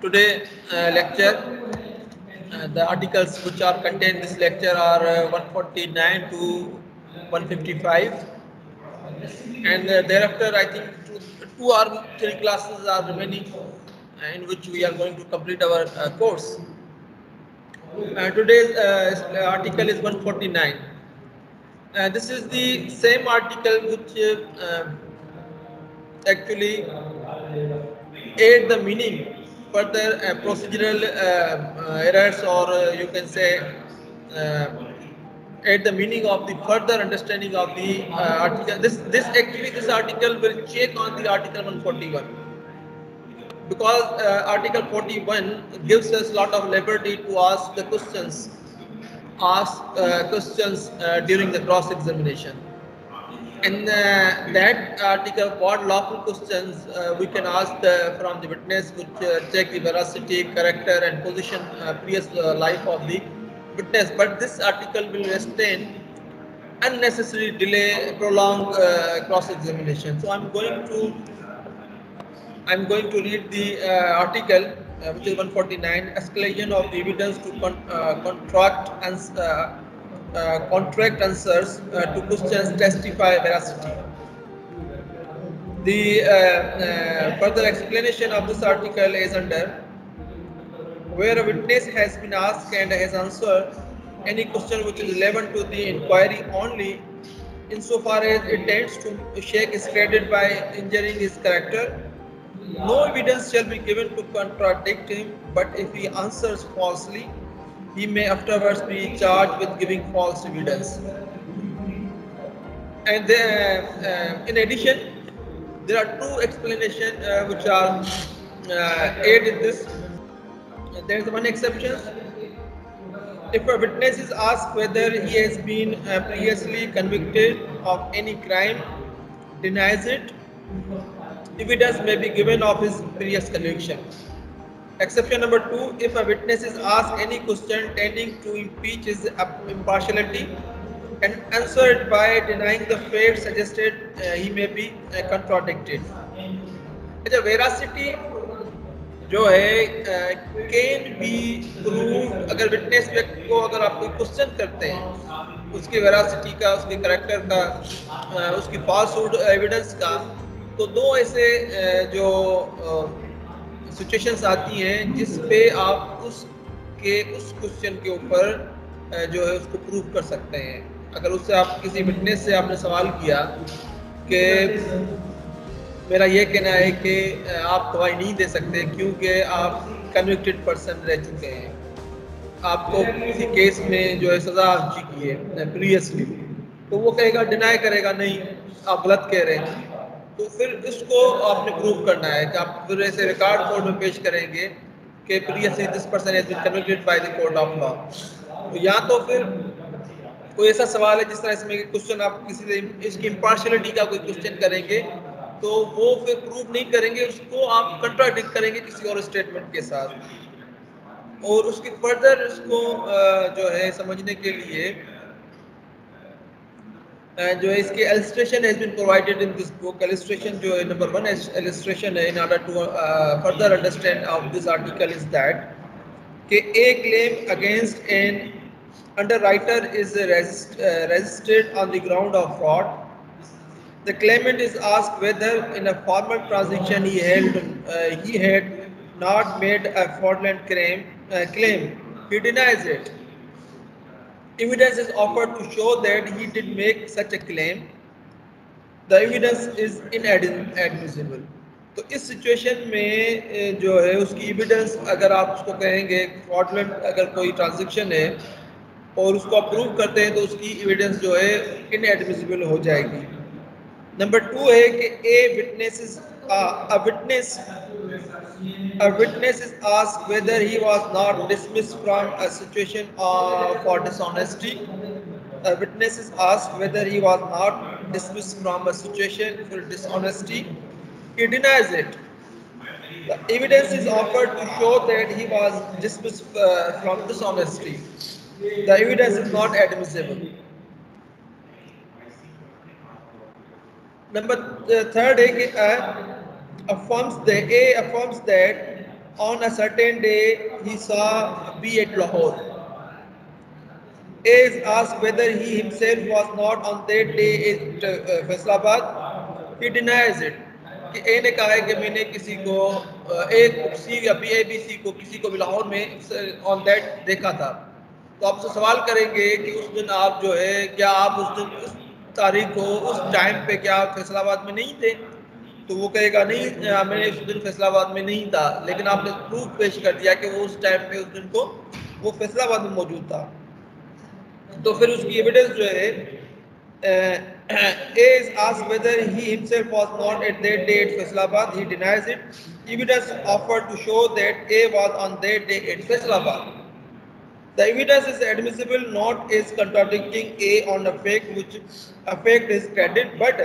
Today lecture, the articles which are contained in this lecture are 149 to 155, and thereafter I think two or three classes are remaining in which we are going to complete our course. Today's article is 149. This is the same article which actually aid the meaning further procedural errors, or you can say aid the meaning of the further understanding of the article. This article will check on the article 141, because article 41 gives us a lot of liberty to ask the questions, during the cross examination. In that article, what lawful questions we can ask from the witness, which check the veracity, character, and position, previous life of the witness. But this article will restrain unnecessary delay, prolonged cross-examination. So I'm going to read the article, which is 149, escalation of the evidence to contract answers to questions testify veracity. The further explanation of this article is under: where a witness has been asked and has answered any question which is relevant to the inquiry only insofar as it tends to shake his credit by injuring his character, no evidence shall be given to contradict him, but if he answers falsely, he may afterwards be charged with giving false evidence. And in addition, there are two explanations which are aid in this. There is one exception. If a witness is asked whether he has been previously convicted of any crime, denies it, evidence may be given of his previous conviction. Exception number 2, if a witness is asked any question tending to impeach his impartiality and answered by denying the fact suggested, he may be contradicted. The veracity जो है can be prove, अगर witness को अगर आप कोई question करते हैं उसकी वेरासिटी का, उसके करेक्टर का, उसकी फॉल्सहुड एविडेंस का, तो दो ऐसे जो सिचुएशंस आती हैं जिस पे आप उस क्वेश्चन के ऊपर जो है उसको प्रूव कर सकते हैं. अगर उससे आप किसी विटनेस से आपने सवाल किया कि मेरा ये कहना है कि आप गवाही नहीं दे सकते क्योंकि आप कन्विक्टेड पर्सन रह चुके हैं, आपको किसी केस में जो है सज़ा आ चुकी है प्रीवियसली, तो वो कहेगा, डिनाई करेगा, नहीं आप गलत कह रहे हैं. तो फिर इसको आपने प्रूव करना है कि आप फिर ऐसे रिकॉर्ड कोर्ट में पेश करेंगे कि previously this person has been convicted by the court of law. तो या तो फिर कोई ऐसा सवाल है जिस तरह इसमें क्वेश्चन आप किसी से इसकी इम्पार्शियलिटी का कोई क्वेश्चन करेंगे तो वो फिर प्रूव नहीं करेंगे, उसको आप कंट्राडिक्ट करेंगे किसी और स्टेटमेंट के साथ. और उसकी फर्दर इसको जो है समझने के लिए जो है इसके illustration has been provided in this book. Illustration जो है number 1 illustration है, in order to further understand of this article is that कि a claim against an underwriter is registered on the ground of fraud. The claimant is asked whether in a formal transaction he had not made a fraudulent claim. He denies it. Evidence is offered to show that he did make such a claim. The evidence is inadmissible. तो इस situation में जो है उसकी evidence, अगर आप उसको कहेंगे फ्रॉडलेंट अगर कोई ट्रांजैक्शन है और उसको अप्रूव करते हैं तो उसकी एविडेंस जो है इनएडमिसिबल हो जाएगी. नंबर 2 है कि a witness is asked whether he was not dismissed from a situation for dishonesty. A witness is asked whether he was not dismissed from a situation for dishonesty. He denies it. The evidence is offered to show that he was dismissed from dishonesty. The evidence is not admissible. Number 3 है कि affirms that on a certain day he saw B at Lahore. A is asked whether he himself was not on that day at Faisalabad. He denies it. कि ए ने कहा है कि मैंने किसी को एक सी या बी ए बी सी को किसी को भी लाहौर में ऑन दैट देखा था। तो आपसे सवाल करेंगे कि उस दिन आप जो है क्या आप उस दिन उस तारीख को उस टाइम पे क्या आप फैसलाबाद में नहीं थे? तो वो कहेगा नहीं, मैं उस दिन फैसलाबाद में नहीं था, लेकिन आपने प्रूफ पेश कर दिया कि वो उस टाइम पे उस दिन को वो फैसलाबाद में मौजूद था। तो फिर उसकी एविडेंस जो है A is asked whether he himself was not at that day at Faisalabad. He denies it. Evidence offered to show that A was on that day at Faisalabad. The evidence is admissible not as contradicting A on a fact which affect his credit, but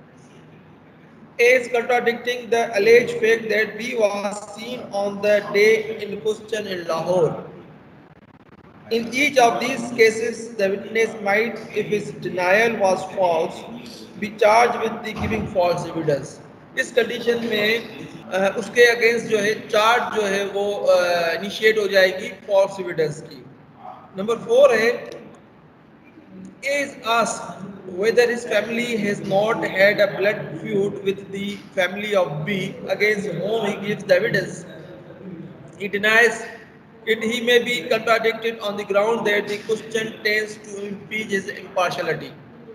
A is contradicting the alleged fact that B was seen on the day in question in Lahore. In each of these cases, the witness might, if his denial was false, be charged with the giving false evidence. इस condition में उसके against जो है charge जो है वो initiate हो जाएगी फॉल्स एविडेंस की। नंबर 4 है A is asked whether his family has not had a blood feud with the family of B against whom he gives the evidence. He denies it. He may be contradicted on the ground that the question tends to impeach his impartiality.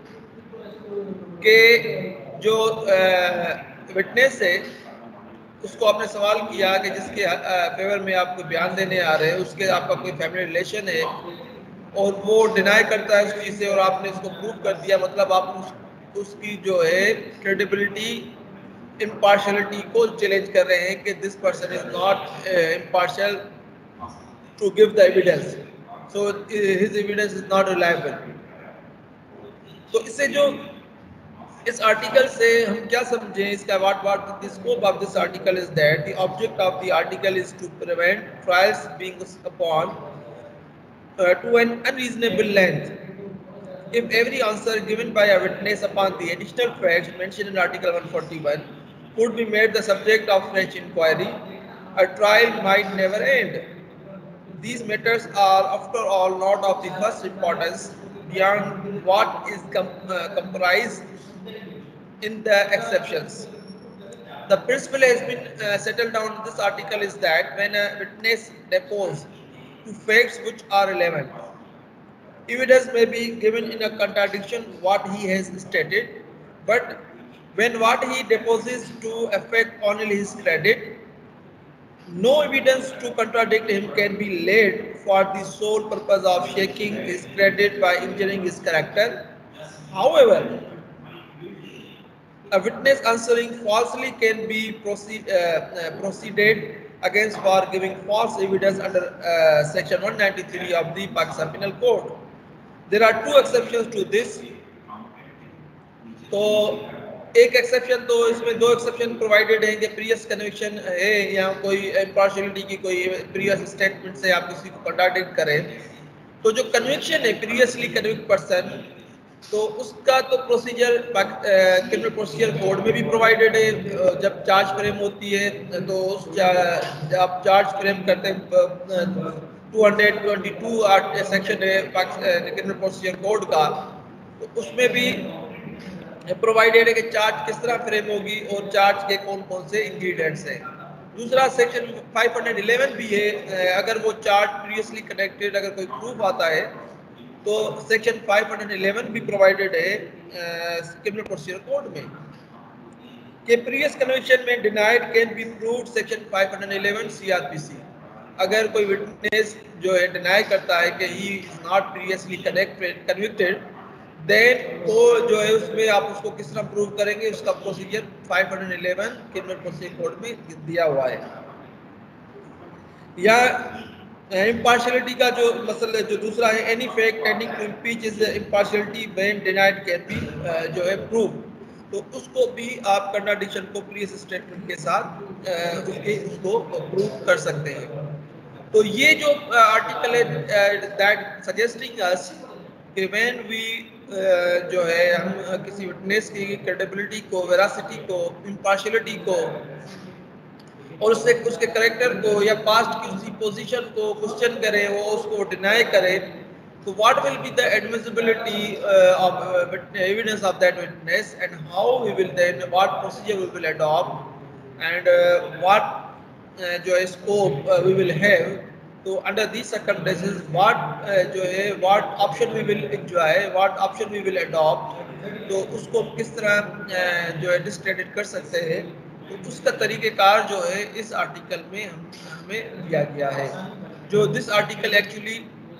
के जो witness है उसको आपने सवाल किया कि जिसके favour में आपको बयान देने आ रहे हैं उसके आपका कोई फैमिली रिलेशन है और वो डिनाई करता है उस चीज़ से और आपने उसको प्रूव कर दिया, मतलब आप उसकी जो है क्रेडिबिलिटी इम्पार्शलिटी को चैलेंज कर रहे हैं कि this person is not impartial to give the evidence, so his evidence is not reliable. तो इससे जो इस आर्टिकल से हम क्या समझें, इसका what the scope of this article is that the object of the article is to prevent trials being upon to an unreasonable length. If every answer given by a witness upon the additional facts mentioned in Article 141 could be made the subject of fresh inquiry, a trial might never end. These matters are, after all, not of the first importance beyond what is comprised in the exceptions. The principle has been settled down in this article is that when a witness deposes to facts which are relevant, evidence may be given in a contradiction what he has stated, but when what he deposes to affect only his credit, no evidence to contradict him can be laid for the sole purpose of shaking his credit by injuring his character. However, a witness answering falsely can be proceeded against for giving false evidence under section 193 of the Pakistan Penal Code. There are two exceptions to this. तो एक exception तो इसमें दो exception provided है कि previous conviction है या कोई इम्पार्शियलिटी की कोई प्रीवियस स्टेटमेंट से आप किसी को कॉन्ट्राडिक्ट करें, तो जो कन्विक्शन है प्रीवियसली कन्विक्ट पर्सन, तो उसका तो प्रोसीजर क्रिमिनल प्रोसीजर कोड में भी प्रोवाइडेड है। जब चार्ज फ्रेम होती है तो उस आप चार्ज फ्रेम करते हैं 222 सेक्शन है क्रिमिनल प्रोसीजर कोड का, तो उसमें भी प्रोवाइडेड है कि चार्ज किस तरह फ्रेम होगी और चार्ज के कौन कौन से इंग्रेडिएंट्स हैं। दूसरा सेक्शन 511 भी है, अगर वो चार्ज प्रीवियसली कनेक्टेड अगर कोई प्रूफ आता है तो सेक्शन 511 भी प्रोवाइडेड है क्रिमिनल प्रोसीजर कोड में कि प्रीवियस कन्विक्शन में denied can be proved section 511 CrPC. अगर कोई विटनेस जो है डिनाई करता है कि he is not previously convicted, then वो जो है उसमें आप उसको किस तरह प्रूव करेंगे, उसका प्रोसीजर 511 क्रिमिनल प्रोसीजर कोड में दिया हुआ है। या इम्पार्शियलिटी का जो मसला जो दूसरा है, any fact tending to impeach is impartiality when denied can be जो है प्रूव, तो उसको भी आप कंट्राडिक्शन को प्रीवियस स्टेटमेंट के साथ उसको प्रूव कर सकते हैं। तो ये जो आर्टिकल है दैट सजेस्टिंग अस कि व्हेन वी जो है हम किसी विटनेस की क्रेडिबिलिटी को, वेरासिटी को, इम्पार्शियलिटी को और उससे उसके करेक्टर को या पास्ट की उसकी पोजीशन को क्वेश्चन करे, वो उसको डिनाई करे, तो what will be the admissibility of evidence of that witness, and how we will then what procedure we will adopt, and what जो है स्कोप वी विल हैव। तो अंडर दीज सर्कमस्टेंसेस व्हाट जो है what option we will enjoy, what option we will adopt, तो उसको किस तरह जो है डिस्क्रेडिट कर सकते हैं, तो उसका तरीक़ेकार जो है इस आर्टिकल में हमें दिया गया है। जो this article actually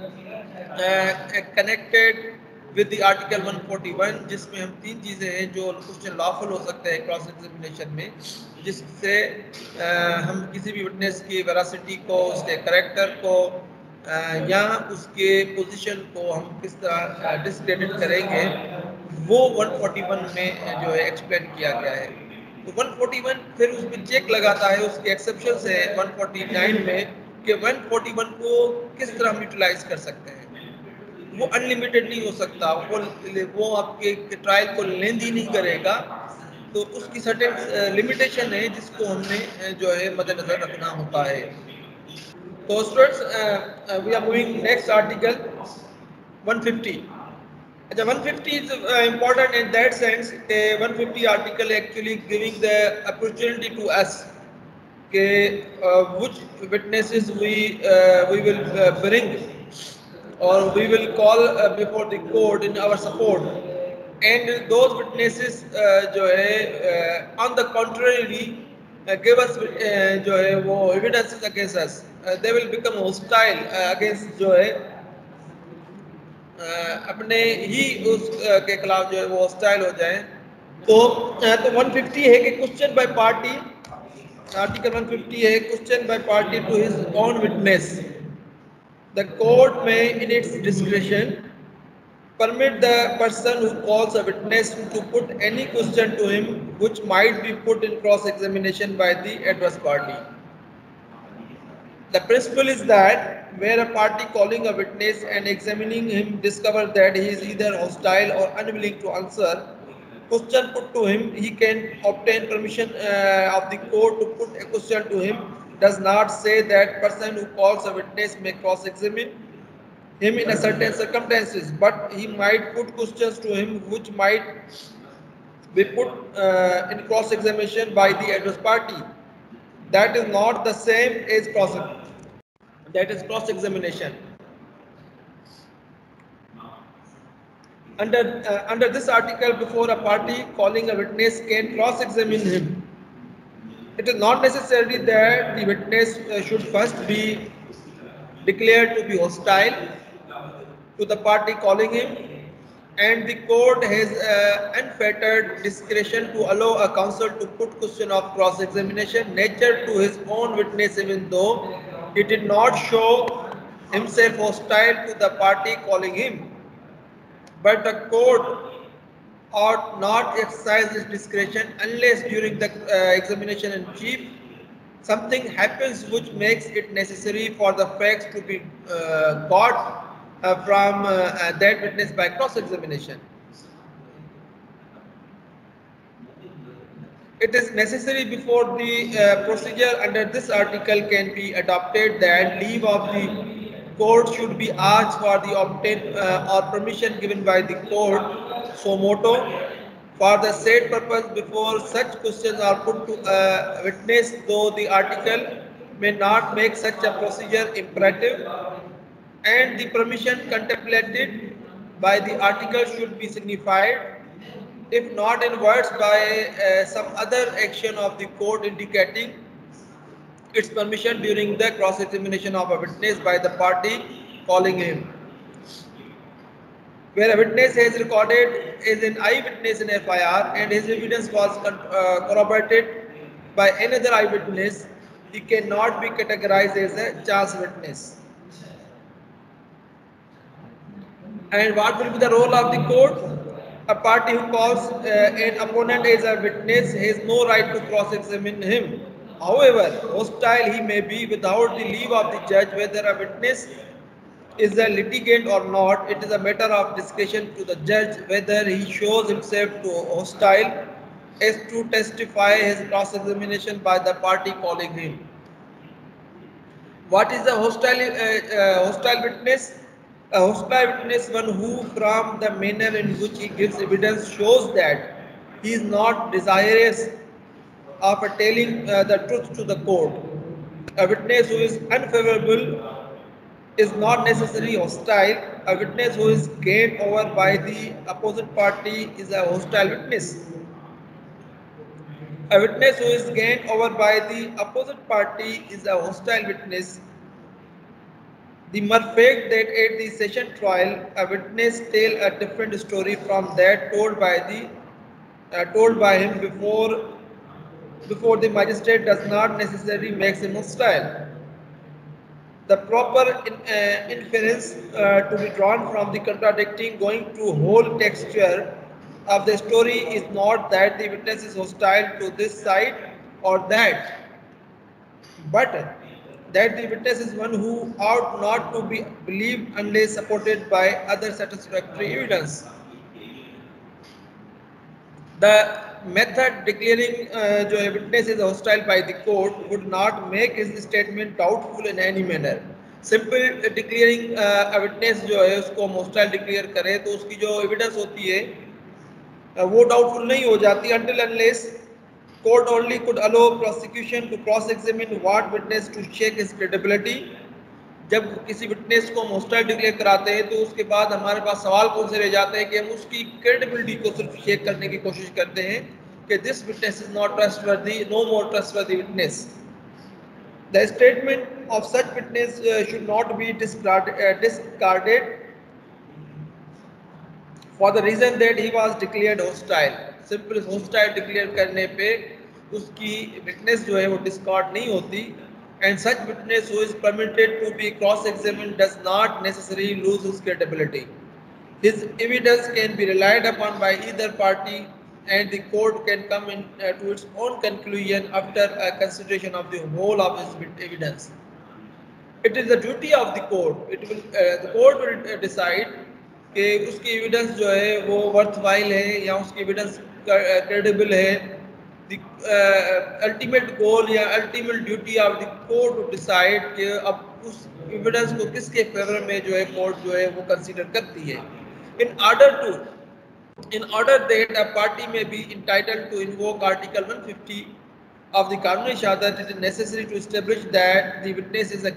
connected with the article 141, जिसमें हम 3 चीज़ें हैं जो क्वेश्चन लॉफुल हो सकते हैं क्रॉस एग्जामिनेशन में, जिससे हम किसी भी विटनेस की वेरासिटी को, उसके करेक्टर को या उसके पोजीशन को हम किस तरह डिस्क्रेडिट करेंगे, वो 141 में जो है एक्सप्लेन किया गया है। तो 141 फिर उसमें चेक लगाता है, उसके एक्सेप्शंस है 149 में कि 141 को किस तरह हम यूटिलाइज कर सकते हैं। वो अनलिमिटेड नहीं हो सकता, वो आपके ट्रायल को लेंदी नहीं करेगा, तो उसकी सर्टेन लिमिटेशन है जिसको हमने जो है मद्देनजर रखना होता है। तो students we are moving next article 150। अच्छा, 150 is important in that sense कि 150 article actually giving the opportunity to us कि which witnesses we will bring or we will call before the court in our support, and those witnesses जो है on the contrary give us जो है वो evidences against us, they will become hostile against जो है अपने ही उस के खिलाफ जो है वो हॉस्टाइल हो जाए। तो 150 है कि क्वेश्चन बाय पार्टी, आर्टिकल 150 है question by party to his own witness. The court में in its discretion permit the person who calls a witness to put any question to him which might be put in cross examination by the adverse party. The principle is that where a party calling a witness and examining him discover that he is either hostile or unwilling to answer question put to him, he can obtain permission of the court to put a question to him. Does not say that person who calls a witness may cross-examine him in a certain circumstances, but he might put questions to him which might be put in cross-examination by the adverse party. That is not the same as cross-examination. Under this article, before a party calling a witness can cross-examine him, it is not necessary that the witness should first be declared to be hostile to the party calling him, and the court has unfettered discretion to allow a counsel to put question of cross-examination nature to his own witness even though he did not show himself hostile to the party calling him. But the court ought not exercise its discretion unless during the examination in chief something happens which makes it necessary for the facts to be got from that witness by cross-examination. It is necessary before the procedure under this article can be adopted that leave of the court should be asked for the obtain or permission given by the court so moto for the said purpose before such questions are put to a witness, though the article may not make such a procedure imperative, and the permission contemplated by the article should be signified, if not in words, by some other action of the court indicating its permission during the cross-examination of a witness by the party calling him. Where a witness has recorded as an eyewitness in FIR and his evidence was corroborated by another eyewitness, he cannot be categorized as a chance witness. And what will be the role of the court? A party who calls an opponent as a witness has no right to cross-examine him. However hostile he may be without the leave of the judge, whether a witness is a litigant or not, it is a matter of discretion to the judge whether he shows himself to hostile is to testify his cross-examination by the party calling him. What is a hostile witness? A hostile witness, one who, from the manner in which he gives evidence, shows that he is not desirous of telling the truth to the court. A witness who is unfavorable is not necessarily hostile. A witness who is gained over by the opposite party is a hostile witness. A witness who is gained over by the opposite party is a hostile witness. The mere fact that at the session trial a witness tell a different story from that told by him before the magistrate does not necessarily make him hostile. The proper inference to be drawn from the contradicting going to whole texture of the story is not that the witness is hostile to this side or that, but that the witness is one who ought not to be believed unless supported by other satisfactory evidence. The method declaring जो है witness is hostile by the court would not make his statement doubtful in any manner. Simple declaring a witness जो है उसको हम hostile declare करें तो उसकी जो evidence होती है वो doubtful नहीं हो जाती until unless court only could allow prosecution to cross-examine what witness to check his credibility. जब किसी विटनेस को हम हॉस्टाइल डिक्लेयर कराते हैं तो उसके बाद हमारे पास सवाल कौन से रह जाते हैं कि हम उसकी क्रेडिबिलिटी को सिर्फ चेक करने की कोशिश करते हैं कि this witness is not trustworthy, no more trustworthy witness. The statement of such witness should not be discarded for the reason that he was declared hostile. Simple hostile declare करने पे उसकी विटनेस जो है वो डिस्कार्ड नहीं होती. And such witness who is permitted to be cross-examined does not necessarily lose his credibility. His evidence can be relied upon by either party, and the court can come to its own conclusion after a consideration of the whole of his evidence. It is the duty of the court. The court will decide कि उसकी evidence जो है वो worthwhile है या उसकी evidence credible है. The ultimate goal या ultimate duty of the court to decide कि अब उस evidence को किसके favor में जो है court जो है वो consider करती है. In order that a party may be entitled to invoke Article 150 of the Qanun Shahadat, it is necessary to establish that the witness is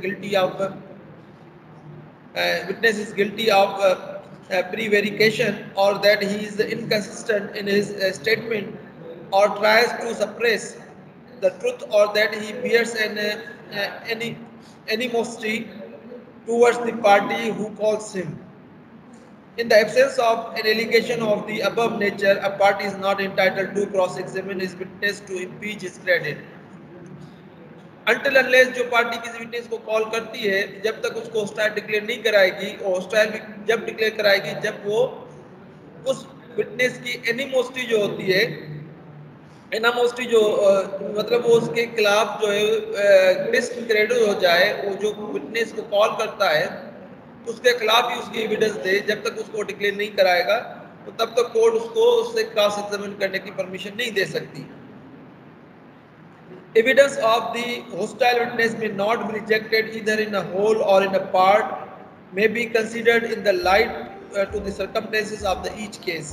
guilty of prevarication, or that he is inconsistent in his statement, or tries to suppress the truth, or that he bears any animosity towards the party who calls him. In the absence of an allegation of the above nature, a party is not entitled to cross-examine his witness to impeach his credit. Until unless जो party किसी witness को call करती है, जब तक उसको hostile declare नहीं कराएगी, और हॉस्टाइल जब डिक्लेयर कराएगी जब वो उस विटनेस की एनिमोसिटी जो होती है, एनामोसिटी जो मतलब वो उसके खिलाफ जो है डिसक्रेडिट हो जाए, वो जो विटनेस को कॉल करता है उसके खिलाफ ही उसकी एविडेंस दे. जब तक उसको डिक्लेयर नहीं कराएगा तो तब तक कोर्ट उसको उससे क्रॉस एग्जामिन करने की परमिशन नहीं दे सकती. Evidence of the hostile witness may not be rejected either in a whole or in a part, may be considered in the light to the circumstances of each case.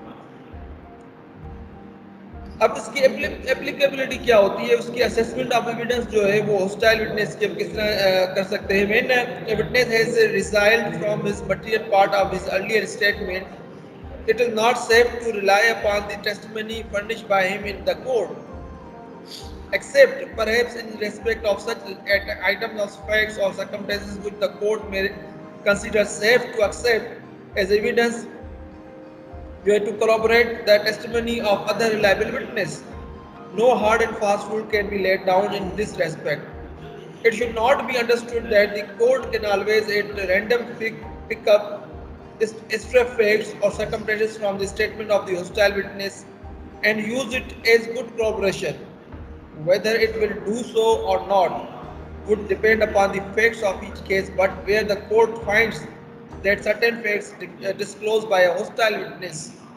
अब इसकी applicability क्या होती है, उसकी assessment of evidence जो है वो hostile witness की किस तरह कर सकते हैं. When a witness has resiled from his material part of his earlier statement, it is not safe to rely upon the testimony furnished by him in the court, except perhaps in respect of such items of facts or circumstances which the court may consider safe to accept as evidence to corroborate the testimony of other reliable witness. No hard and fast rule can be laid down in this respect. It should not be understood that the court can always at random pick up extra facts or circumstances from the statement of the hostile witness and use it as good corroboration. Whether it will do so or not would depend upon the facts of each case, but where the court finds that certain facts disclosed by a hostile witness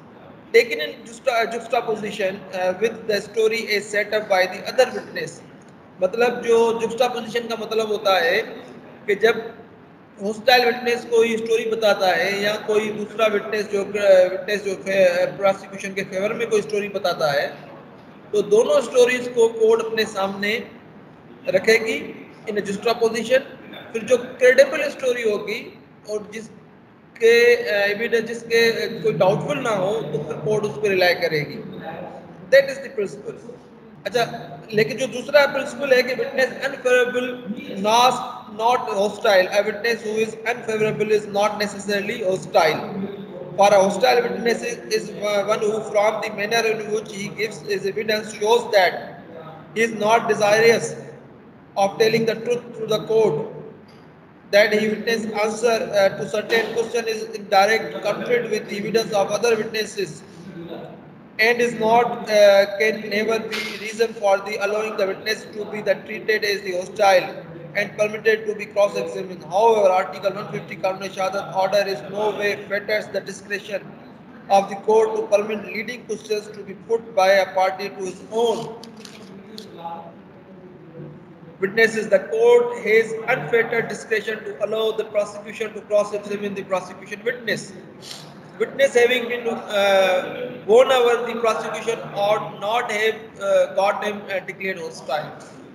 taken in juxtaposition with the story is set up by the other witness. मतलब जो juxtaposition का मतलब होता है कि जब hostile witness कोई story बताता है या कोई दूसरा विटनेस जो प्रोसिक्यूशन के फेवर में कोई स्टोरी बताता है, तो दोनों स्टोरीज को कोर्ट अपने सामने रखेगी इन जुस्टापोजिशन। फिर जो क्रेडिबल स्टोरी होगी और जिसके एविडेंस जिसके कोई डाउटफुल ना हो तो फिर कोर्ट उस पर रिलाई करेगी। That is the principle. अच्छा, लेकिन जो दूसरा प्रिंसिपल है कि witness unfavourable not hostile, a witness who is unfavourable is not necessarily hostile. For a hostile witness is one who, from the manner in which he gives his evidence, shows that he is not desirous of telling the truth to the court, that he witness answer to certain question is in direct conflict with the evidence of other witnesses, and is not can never be reason for the allowing the witness to be the treated as the hostile and permitted to be cross-examined. However, Article 150 Qanun Shahadat order is no way fetters the discretion of the court to permit leading questions to be put by a party to his own witnesses. The court has unfettered discretion to allow the prosecution to cross-examine the prosecution witness. Witness having been won over, the prosecution ought not have got him declared hostile.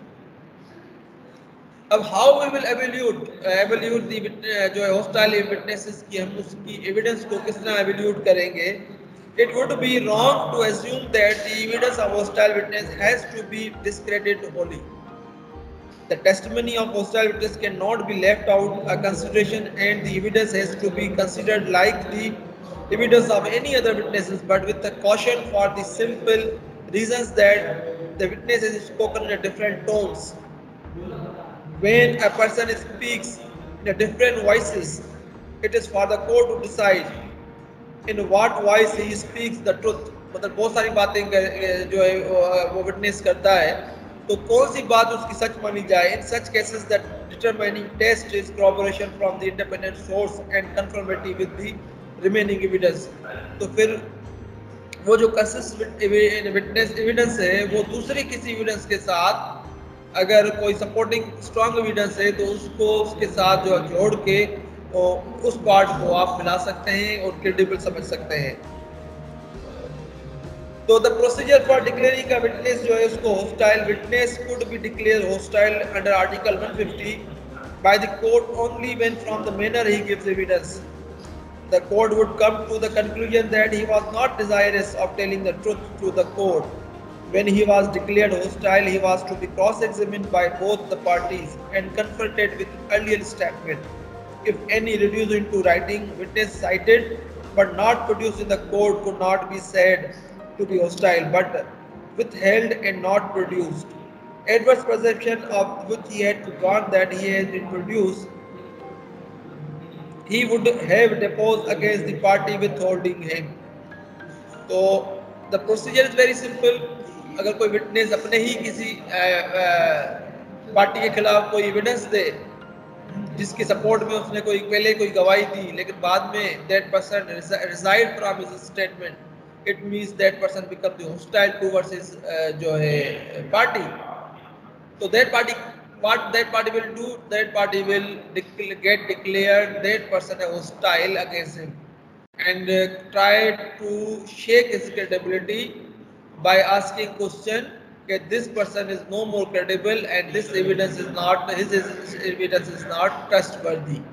अब how we will evaluate the जो है hostile witnesses की, हम उसकी evidence को किस तरह evaluate करेंगे? It would be wrong to assume that the evidence of hostile witness has to be discredited wholly. The testimony of hostile witness cannot be left out a consideration, and the evidence has to be considered like the evidence of any other witnesses, but with a caution, for the simple reasons that the witness has spoken in different tones. When a person speaks in different voices, it is for the court to decide in what voice he speaks the truth. मतलब बहुत सारी बातें जो है वो witness करता है, तो कौन सी बात उसकी सच मानी जाए? In such cases that determining test is corroboration from the independent source and confirmative with the remaining evidence. तो फिर वो जो कंसिस्टेंट विटनेस एविडेंस है वो दूसरी किसी एविडेंस के साथ, अगर कोई सपोर्टिंग स्ट्रॉन्ग एविडेंस है तो उसको उसके साथ जो जोड़ के उस पार्ट को आप मिला सकते हैं और क्रेडिबल समझ सकते हैं. तो the procedure for declaring a witness जो है उसको hostile, witness could be declare hostile under article 150 by the court only when from the manner he gives evidence the court would come to the conclusion that he was not desirous of telling the truth to the court. When he was declared hostile, he was to be cross-examined by both the parties and confronted with earlier statement. If any reduced into writing, witness cited but not produced in the court could not be said to be hostile, but withheld and not produced. Adverse perception of which he had to warn that he had been produced, he would have deposed against the party withholding him. तो the procedure is very simple. अगर कोई witness अपने ही किसी party के खिलाफ कोई evidence दे जिसकी support में उसने कोई पहले कोई गवाही दी, लेकिन बाद में that person reside from his statement, it means that person become the hostile towards his जो है party. So that party, what that party will do, that party will get declared that person a hostile against him and try to shake his credibility by asking question that this person is no more credible and this evidence is not, his evidence is not trustworthy.